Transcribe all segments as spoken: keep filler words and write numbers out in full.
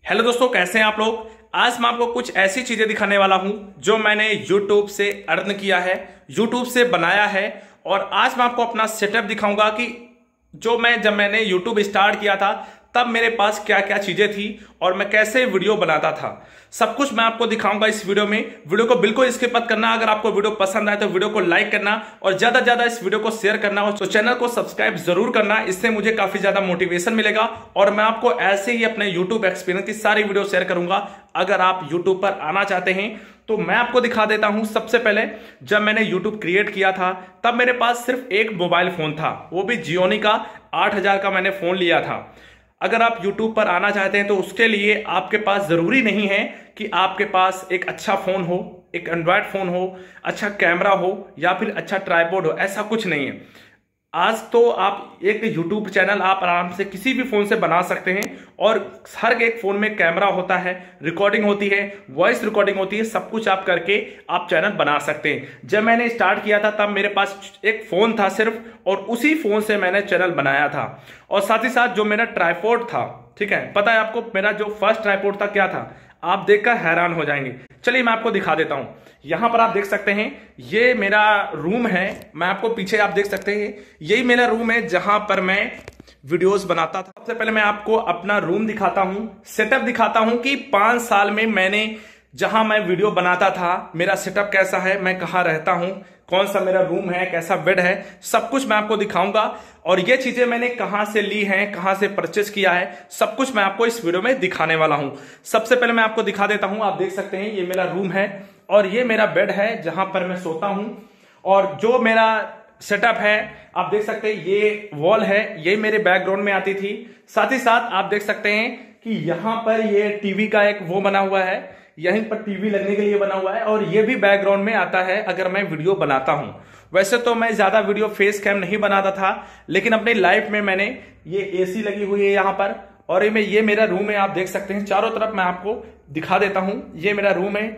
Hello दोस्तों, कैसे हैं आप लोग। आज मैं आपको कुछ ऐसी चीजें दिखाने वाला हूं जो मैंने YouTube से अर्न किया है, YouTube से बनाया है। और आज मैं आपको अपना सेटअप दिखाऊंगा कि जो मैं जब मैंने YouTube स्टार्ट किया था तब मेरे पास क्या क्या चीजें थी और मैं कैसे वीडियो बनाता था। सब कुछ मैं आपको दिखाऊंगा इस वीडियो में। वीडियो को बिल्कुल स्किप मत करना। अगर आपको वीडियो पसंद आए तो वीडियो को लाइक करना और ज्यादा ज्यादा इस वीडियो को शेयर करना और तो चैनल को सब्सक्राइब जरूर करना। इससे मुझे काफी ज्यादा मोटिवेशन मिलेगा और मैं आपको ऐसे ही अपने यूट्यूब एक्सपीरियंस की सारी वीडियो शेयर करूंगा। अगर आप यूट्यूब पर आना चाहते हैं तो मैं आपको दिखा देता हूं। सबसे पहले जब मैंने यूट्यूब क्रिएट किया था तब मेरे पास सिर्फ एक मोबाइल फोन था, वो भी जियोनी का आठ हजार का मैंने फोन लिया था। अगर आप YouTube पर आना चाहते हैं तो उसके लिए आपके पास जरूरी नहीं है कि आपके पास एक अच्छा फोन हो, एक एंड्रॉयड फोन हो, अच्छा कैमरा हो या फिर अच्छा ट्राइपॉड हो, ऐसा कुछ नहीं है। आज तो आप एक YouTube चैनल आप आराम से किसी भी फोन से बना सकते हैं और हर एक फोन में कैमरा होता है, रिकॉर्डिंग होती है, वॉइस रिकॉर्डिंग होती है, सब कुछ आप करके आप चैनल बना सकते हैं। जब मैंने स्टार्ट किया था तब मेरे पास एक फोन था सिर्फ, और उसी फोन से मैंने चैनल बनाया था। और साथ ही साथ जो मेरा ट्राइपॉड था, ठीक है, पता है आपको मेरा जो फर्स्ट ट्राइपॉड था क्या था, आप देखकर हैरान हो जाएंगे। चलिए मैं आपको दिखा देता हूं। यहां पर आप देख सकते हैं ये मेरा रूम है। मैं आपको पीछे आप देख सकते हैं यही मेरा रूम है जहां पर मैं वीडियोस बनाता था। सबसे पहले मैं आपको अपना रूम दिखाता हूं, सेटअप दिखाता हूं कि पांच साल में मैंने जहां मैं वीडियो बनाता था मेरा सेटअप कैसा है, मैं कहां रहता हूं, कौन सा मेरा रूम है, कैसा बेड है, सब कुछ मैं आपको दिखाऊंगा। और ये चीजें मैंने कहां से ली हैं, कहां से परचेस किया है, सब कुछ मैं आपको इस वीडियो में दिखाने वाला हूं। सबसे पहले मैं आपको दिखा देता हूं। आप देख सकते हैं ये मेरा रूम है और ये मेरा बेड है जहां पर मैं सोता हूं। और जो मेरा सेटअप है आप देख सकते हैं ये वॉल है, ये मेरे बैकग्राउंड में आती थी। साथ ही साथ आप देख सकते हैं कि यहां पर ये टीवी का एक वो बना हुआ है, यहीं पर टीवी लगने के लिए बना हुआ है और ये भी बैकग्राउंड में आता है अगर मैं वीडियो बनाता हूं। वैसे तो मैं ज्यादा वीडियो फेस कैम नहीं बनाता था, लेकिन अपनी लाइफ में मैंने ये एसी लगी हुई है यहां पर। और ये, ये मेरा रूम है, आप देख सकते हैं चारों तरफ मैं आपको दिखा देता हूं। ये मेरा रूम है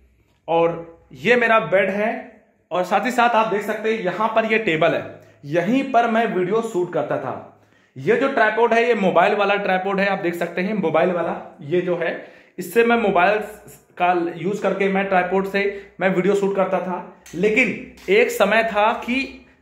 और ये मेरा बेड है। और साथ ही साथ आप देख सकते हैं यहां पर ये टेबल है, यहीं पर मैं वीडियो शूट करता था। ये जो ट्राइपॉड है ये मोबाइल वाला ट्राइपॉड है, आप देख सकते हैं मोबाइल वाला ये जो है, इससे मैं मोबाइल का यूज करके मैं ट्राइपॉड से मैं वीडियो शूट करता था। लेकिन एक समय था कि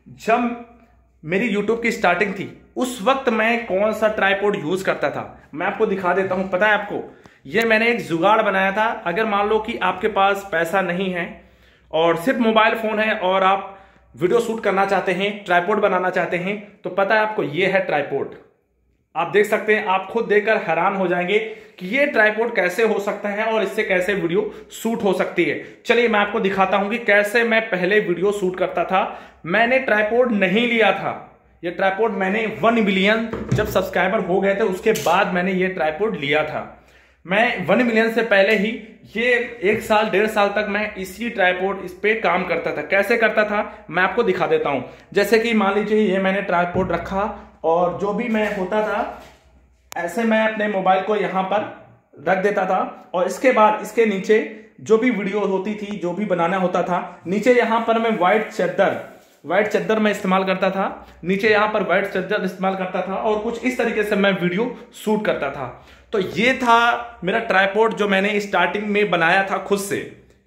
जब मेरी यूट्यूब की स्टार्टिंग थी उस वक्त मैं कौन सा ट्राइपॉड यूज करता था मैं आपको दिखा देता हूं। पता है आपको, ये मैंने एक जुगाड़ बनाया था। अगर मान लो कि आपके पास पैसा नहीं है और सिर्फ मोबाइल फोन है और आप वीडियो शूट करना चाहते हैं, ट्राइपॉड बनाना चाहते हैं, तो पता है आपको ये है ट्राइपॉड। आप देख सकते हैं, आप खुद देखकर हैरान हो जाएंगे कि ये ट्राइपॉड कैसे हो सकता है और इससे कैसे वीडियो शूट हो सकती है। चलिए मैं आपको दिखाता हूं कि कैसे मैं पहले वीडियो शूट करता था। मैंने ट्राइपॉड नहीं लिया था, ये ट्राइपॉड मैंने वन मिलियन जब सब्सक्राइबर हो गए थे उसके बाद मैंने ये ट्राइपॉड लिया था। मैं वन मिलियन से पहले ही ये एक साल डेढ़ साल तक मैं इसी ट्राइपॉड इस पे काम करता था। कैसे करता था मैं आपको दिखा देता हूं। जैसे कि मान लीजिए ये मैंने ट्राइपॉड रखा और जो भी मैं होता था ऐसे मैं अपने मोबाइल को यहां पर रख देता था और इसके बाद इसके नीचे जो भी वीडियो होती थी, जो भी बनाना होता था, नीचे यहां पर मैं व्हाइट चादर व्हाइट चादर मैं इस्तेमाल करता था। नीचे यहां पर व्हाइट चादर इस्तेमाल करता था और कुछ इस तरीके से मैं वीडियो शूट करता था। तो ये था मेरा ट्राइपॉड जो मैंने स्टार्टिंग में बनाया था खुद से,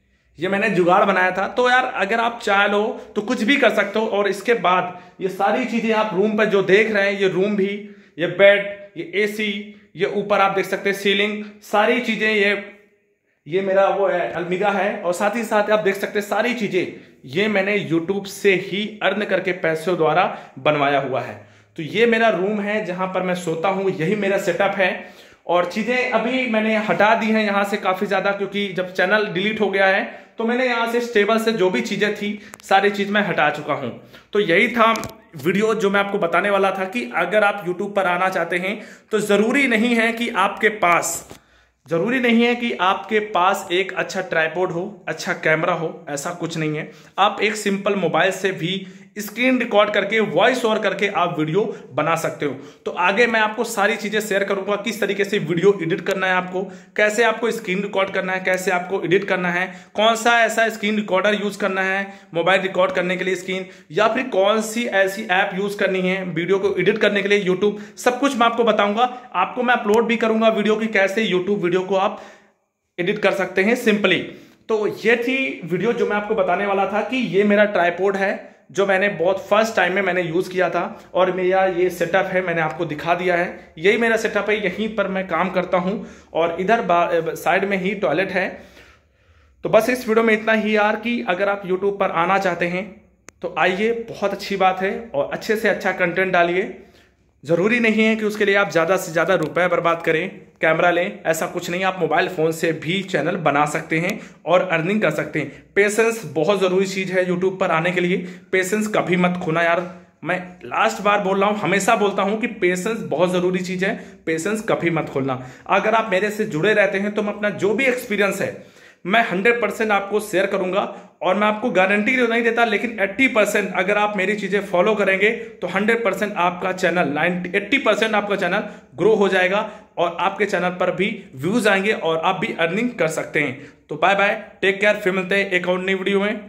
ये मैंने जुगाड़ बनाया था। तो यार अगर आप चाह लो तो कुछ भी कर सकते हो। और इसके बाद ये सारी चीजें आप रूम पर जो देख रहे हैं, ये रूम भी, ये बेड, ये एसी, ये ऊपर आप देख सकते हैं सीलिंग, सारी चीजें, ये ये मेरा वो है अलमीरा है। और साथ ही साथ आप देख सकते हैं सारी चीजें ये मैंने यूट्यूब से ही अर्न करके पैसों द्वारा बनवाया हुआ है। तो ये मेरा रूम है जहां पर मैं सोता हूं, यही मेरा सेटअप है। और चीजें अभी मैंने हटा दी हैं यहां से काफी ज्यादा, क्योंकि जब चैनल डिलीट हो गया है तो मैंने यहां से स्टेबल से जो भी चीजें थी सारी चीज मैं हटा चुका हूं। तो यही था वीडियो जो मैं आपको बताने वाला था कि अगर आप यूट्यूब पर आना चाहते हैं तो जरूरी नहीं है कि आपके पास जरूरी नहीं है कि आपके पास एक अच्छा ट्राइपॉड हो, अच्छा कैमरा हो, ऐसा कुछ नहीं है। आप एक सिंपल मोबाइल से भी स्क्रीन रिकॉर्ड करके वॉइस ओवर करके आप वीडियो बना सकते हो। तो आगे मैं आपको सारी चीजें शेयर करूंगा, किस तरीके से वीडियो एडिट करना है आपको, कैसे आपको स्क्रीन रिकॉर्ड करना है, कैसे आपको एडिट करना है, कौन सा ऐसा स्क्रीन रिकॉर्डर यूज करना है मोबाइल रिकॉर्ड करने के लिए स्क्रीन, या फिर कौन सी ऐसी ऐप यूज करनी है वीडियो को एडिट करने के लिए यूट्यूब, सब कुछ मैं आपको बताऊंगा। आपको मैं अपलोड भी करूंगा वीडियो की कैसे यूट्यूब वीडियो को आप एडिट कर सकते हैं सिंपली। तो ये थी वीडियो जो मैं आपको बताने वाला था कि ये मेरा ट्राइपॉड है जो मैंने बहुत फर्स्ट टाइम में मैंने यूज किया था, और मेरा ये सेटअप है मैंने आपको दिखा दिया है। यही मेरा सेटअप है, यहीं पर मैं काम करता हूं और इधर साइड में ही टॉयलेट है। तो बस इस वीडियो में इतना ही यार, कि अगर आप यूट्यूब पर आना चाहते हैं तो आइए, बहुत अच्छी बात है, और अच्छे से अच्छा कंटेंट डालिए। जरूरी नहीं है कि उसके लिए आप ज्यादा से ज्यादा रुपए बर्बाद करें, कैमरा लें, ऐसा कुछ नहीं। आप मोबाइल फोन से भी चैनल बना सकते हैं और अर्निंग कर सकते हैं। पेशेंस बहुत जरूरी चीज है यूट्यूब पर आने के लिए। पेशेंस कभी मत खोना यार, मैं लास्ट बार बोल रहा हूं, हमेशा बोलता हूं कि पेशेंस बहुत जरूरी चीज है, पेशेंस कभी मत खोलना। अगर आप मेरे से जुड़े रहते हैं तो मैं अपना जो भी एक्सपीरियंस है मैं हंड्रेड परसेंट आपको शेयर करूंगा, और मैं आपको गारंटी तो नहीं देता, लेकिन अस्सी परसेंट अगर आप मेरी चीजें फॉलो करेंगे तो हंड्रेड परसेंट आपका चैनल नाइन्टी अस्सी परसेंट आपका चैनल ग्रो हो जाएगा, और आपके चैनल पर भी व्यूज आएंगे और आप भी अर्निंग कर सकते हैं। तो बाय बाय, टेक केयर, फिर मिलते हैं एक और नई वीडियो में।